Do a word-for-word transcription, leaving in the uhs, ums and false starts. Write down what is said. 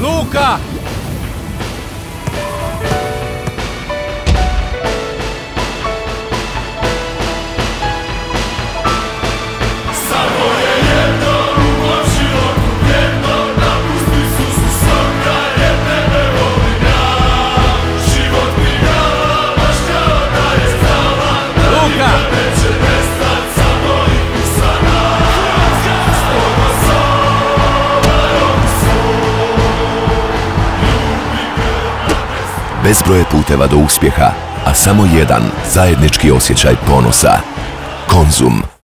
Luka! Bezbroj je puteva do uspjeha, a samo jedan zajednički osjećaj ponosa. Konzum.